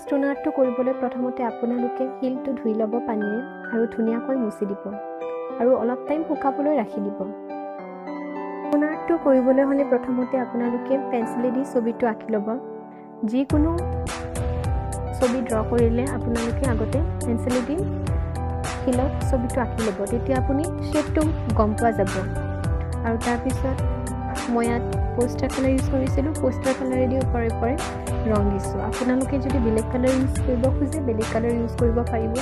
Stone আৰ্টটো কৰিবলৈ প্ৰথমতে আপোনালোকে শিলটো ধুই ল'ব পানীৰে আৰু ধুনীয়াকৈ মুছি দিব আৰু অলপ টাইম শুকাবলৈ ৰাখি দিব। ষ্টন আৰ্টটো কৰিবলৈ হ'লে প্ৰথমতে আপোনালোকে পেঞ্চিলেদি ছবিটো আঁকি ল'ব। যিকোনো ছবি ড্ৰ কৰিলে আপোনালোকে আগতে পেঞ্চিলেদি শিলত ছবিটো আঁকি ল'ব, তেতিয়া আপুনি শ্বেপটো গম পোৱা যাব। আৰু তাৰপিছত মই ইয়াত পোষ্টাৰ কালাৰ ইউজ কৰিছিলোঁ, পোষ্টাৰ কালাৰেদি ওপৰে ওপৰে ৰং দিছোঁ। আপোনালোকে যদি বেলেগ কালাৰ ইউজ কৰিব খোজে বেলেগ কালাৰ ইউজ কৰিব পাৰিব।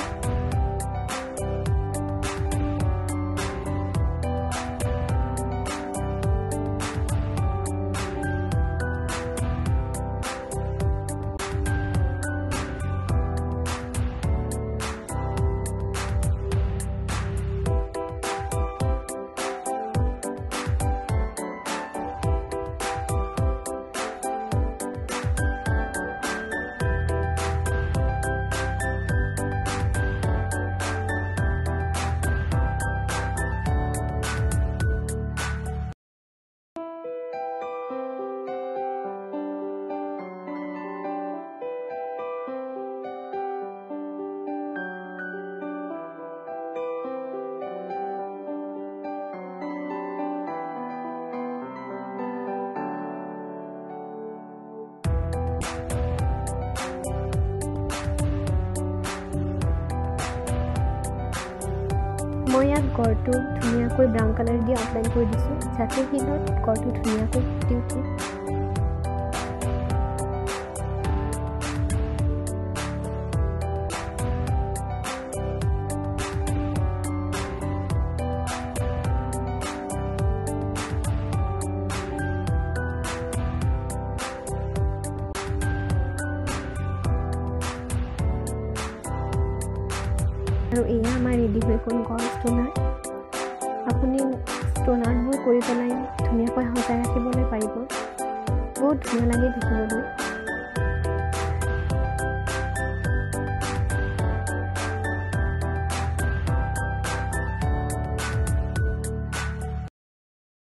মই ইয়াত গড়টো ধুনীয়াকৈ ব্ৰাউন কালাৰ দি আউটলাইন কৰি দিছোঁ, যাতে শিলত গড়টো ধুনীয়াকৈ ফুটি উঠে। আৰু এয়া আমাৰ ৰেডি হৈ গ'ল গড় ষ্টন আৰ্ট। আপুনি ষ্টন আৰ্টবোৰ কৰি পেলাই ধুনীয়াকৈ সজাই ৰাখিবলৈ পাৰিব, বহুত ধুনীয়া লাগে দেখিবলৈ।